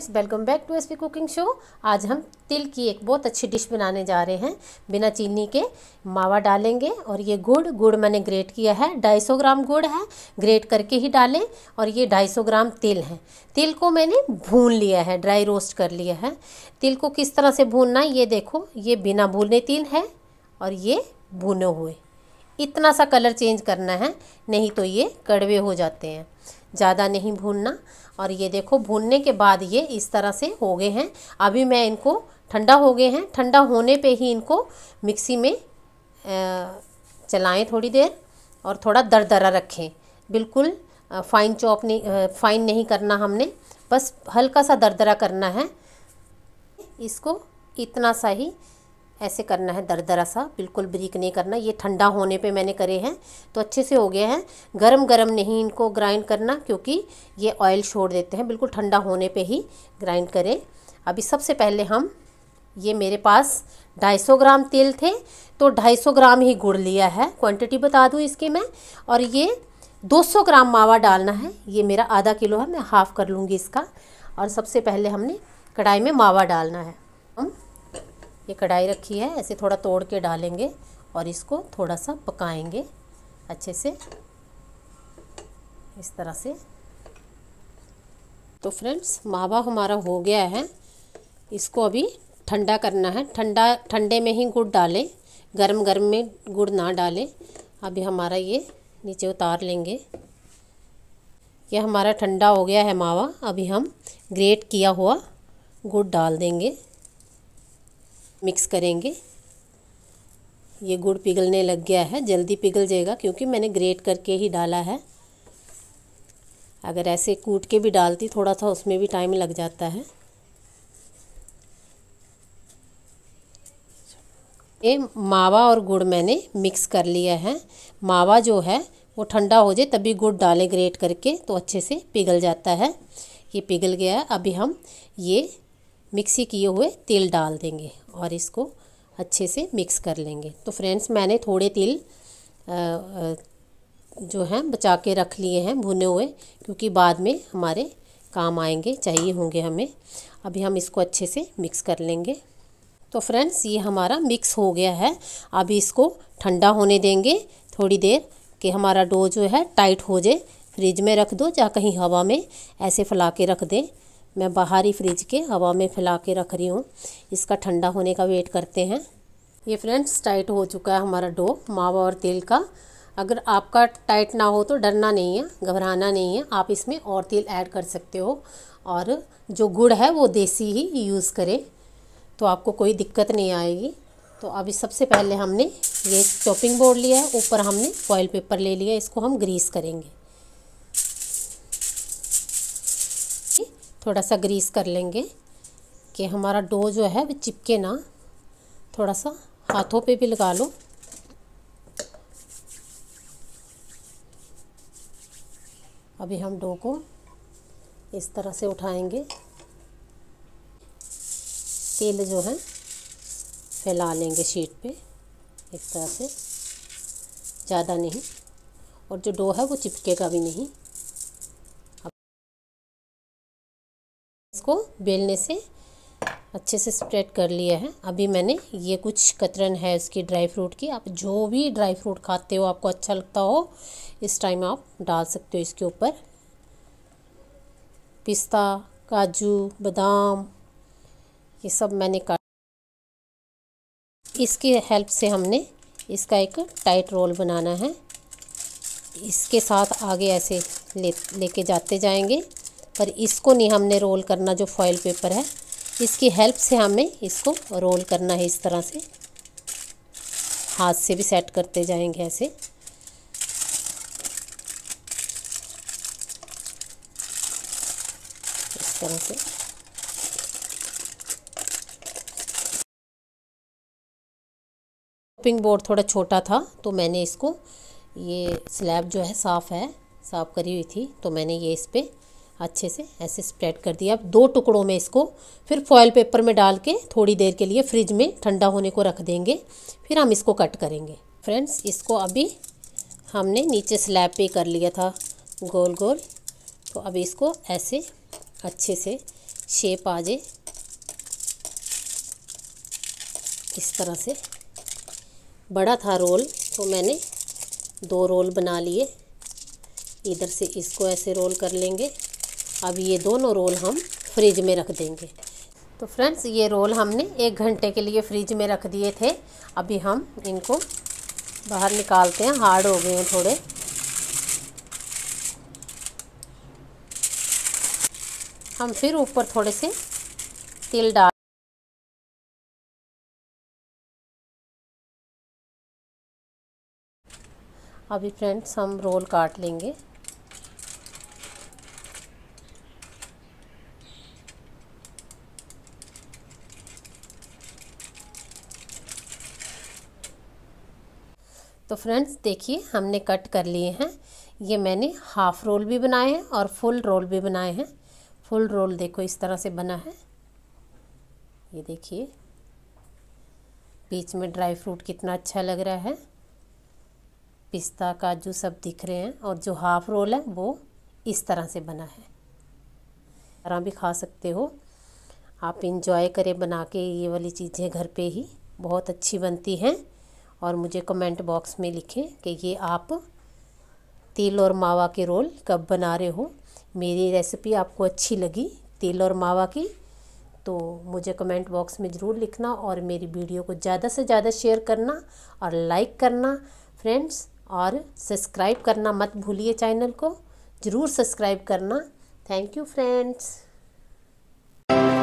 Friends, welcome back to SP cooking show. आज हम तिल की एक बहुत अच्छी डिश बनाने जा रहे हैं। बिना चीनी के मावा डालेंगे और ये गुड़ मैंने ग्रेट किया है। 250 ग्राम गुड़ है, ग्रेट करके ही डालें। और ये 250 ग्राम तिल है। तिल को मैंने भून लिया है, ड्राई रोस्ट कर लिया है। तिल को किस तरह से भूनना है ये देखो, ये बिना भूने तिल है और ये भुने हुए। इतना सा कलर चेंज करना है, नहीं तो ये कड़वे हो जाते हैं। ज़्यादा नहीं भूनना। और ये देखो भूनने के बाद ये इस तरह से हो गए हैं। अभी मैं इनको, ठंडा हो गए हैं, ठंडा होने पे ही इनको मिक्सी में चलाएं थोड़ी देर और थोड़ा दरदरा रखें। बिल्कुल फाइन चॉप नहीं, फाइन नहीं करना हमने, बस हल्का सा दरदरा करना है। इसको इतना सा ही ऐसे करना है, दरदरा सा, बिल्कुल ब्रीक नहीं करना। ये ठंडा होने पे मैंने करे हैं तो अच्छे से हो गए हैं। गरम गरम नहीं इनको ग्राइंड करना, क्योंकि ये ऑयल छोड़ देते हैं। बिल्कुल ठंडा होने पे ही ग्राइंड करें। अभी सबसे पहले हम, ये मेरे पास 250 ग्राम तेल थे तो 250 ग्राम ही गुड़ लिया है। क्वांटिटी बता दूँ इसकी मैं। और ये 200 ग्राम मावा डालना है। ये मेरा आधा किलो है, मैं हाफ़ कर लूँगी इसका। और सबसे पहले हमने कढ़ाई में मावा डालना है। हम ये कढ़ाई रखी है, ऐसे थोड़ा तोड़ के डालेंगे और इसको थोड़ा सा पकाएंगे अच्छे से, इस तरह से। तो फ्रेंड्स, मावा हमारा हो गया है। इसको अभी ठंडा करना है। ठंडे में ही गुड़ डालें, गरम गरम में गुड़ ना डालें। अभी हमारा ये नीचे उतार लेंगे। ये हमारा ठंडा हो गया है मावा। अभी हम ग्रेट किया हुआ गुड़ डाल देंगे, मिक्स करेंगे। ये गुड़ पिघलने लग गया है, जल्दी पिघल जाएगा क्योंकि मैंने ग्रेट करके ही डाला है। अगर ऐसे कूट के भी डालती थोड़ा सा, उसमें भी टाइम लग जाता है। ये मावा और गुड़ मैंने मिक्स कर लिया है। मावा जो है वो ठंडा हो जाए तभी गुड़ डालें ग्रेट करके, तो अच्छे से पिघल जाता है। ये पिघल गया है। अभी हम ये मिक्सी किए हुए तिल डाल देंगे और इसको अच्छे से मिक्स कर लेंगे। तो फ्रेंड्स, मैंने थोड़े तिल जो हैं बचा के रख लिए हैं भुने हुए, क्योंकि बाद में हमारे काम आएंगे, चाहिए होंगे हमें। अभी हम इसको अच्छे से मिक्स कर लेंगे। तो फ्रेंड्स, ये हमारा मिक्स हो गया है। अभी इसको ठंडा होने देंगे थोड़ी देर, कि हमारा डो जो है टाइट हो जाए। फ्रिज में रख दो या कहीं हवा में ऐसे फैला के रख दें। मैं बाहर ही फ्रिज के हवा में फैला के रख रही हूँ। इसका ठंडा होने का वेट करते हैं। ये फ्रेंड्स, टाइट हो चुका है हमारा डो मावा और तेल का। अगर आपका टाइट ना हो तो डरना नहीं है, घबराना नहीं है। आप इसमें और तेल ऐड कर सकते हो। और जो गुड़ है वो देसी ही यूज़ करें, तो आपको कोई दिक्कत नहीं आएगी। तो अभी सबसे पहले हमने ये चॉपिंग बोर्ड लिया है, ऊपर हमने फॉइल पेपर ले लिया। इसको हम ग्रीस करेंगे, थोड़ा सा ग्रीस कर लेंगे कि हमारा डो जो है वो चिपके ना। थोड़ा सा हाथों पे भी लगा लो। अभी हम डो को इस तरह से उठाएंगे। तेल जो है फैला लेंगे शीट पे इस तरह से, ज़्यादा नहीं। और जो डो है वो चिपकेगा भी नहीं। इसको बेलने से अच्छे से स्प्रेड कर लिया है। अभी मैंने ये कुछ कतरन है इसकी ड्राई फ्रूट की। आप जो भी ड्राई फ्रूट खाते हो, आपको अच्छा लगता हो, इस टाइम आप डाल सकते हो इसके ऊपर। पिस्ता, काजू, बादाम, ये सब मैंने काट। इसकी हेल्प से हमने इसका एक टाइट रोल बनाना है। इसके साथ आगे ऐसे लेके जाते जाएंगे, पर इसको नहीं हमने रोल करना। जो फॉइल पेपर है, इसकी हेल्प से हमें इसको रोल करना है। इस तरह से हाथ से भी सेट करते जाएंगे ऐसे। इस तरह से चॉपिंग बोर्ड थोड़ा छोटा था तो मैंने इसको, ये स्लैब जो है साफ़ करी हुई थी, तो मैंने ये इस पर अच्छे से ऐसे स्प्रेड कर दिया। अब 2 टुकड़ों में इसको फिर फॉइल पेपर में डाल के थोड़ी देर के लिए फ्रिज में ठंडा होने को रख देंगे। फिर हम इसको कट करेंगे। फ्रेंड्स, इसको अभी हमने नीचे स्लैब पे कर लिया था गोल गोल, तो अब इसको ऐसे अच्छे से शेप आ जाए इस तरह से। बड़ा था रोल तो मैंने 2 रोल बना लिए। इधर से इसको ऐसे रोल कर लेंगे। अब ये दोनों रोल हम फ्रिज में रख देंगे। तो फ्रेंड्स, ये रोल हमने 1 घंटे के लिए फ्रिज में रख दिए थे। अभी हम इनको बाहर निकालते हैं, हार्ड हो गए हैं थोड़े। हम फिर ऊपर थोड़े से तिल डाल, अभी फ्रेंड्स हम रोल काट लेंगे। तो फ्रेंड्स देखिए, हमने कट कर लिए हैं। ये मैंने हाफ रोल भी बनाए हैं और फुल रोल भी बनाए हैं। फुल रोल देखो इस तरह से बना है। ये देखिए बीच में ड्राई फ्रूट कितना अच्छा लग रहा है, पिस्ता काजू सब दिख रहे हैं। और जो हाफ रोल है वो इस तरह से बना है। तरह भी खा सकते हो आप, इंजॉय करें बना के। ये वाली चीज़ें घर पे ही बहुत अच्छी बनती हैं। और मुझे कमेंट बॉक्स में लिखें कि ये आप तिल और मावा के रोल कब बना रहे हो। मेरी रेसिपी आपको अच्छी लगी तिल और मावा की तो मुझे कमेंट बॉक्स में ज़रूर लिखना। और मेरी वीडियो को ज़्यादा से ज़्यादा शेयर करना और लाइक करना फ्रेंड्स। और सब्सक्राइब करना मत भूलिए, चैनल को ज़रूर सब्सक्राइब करना। Thank you friends.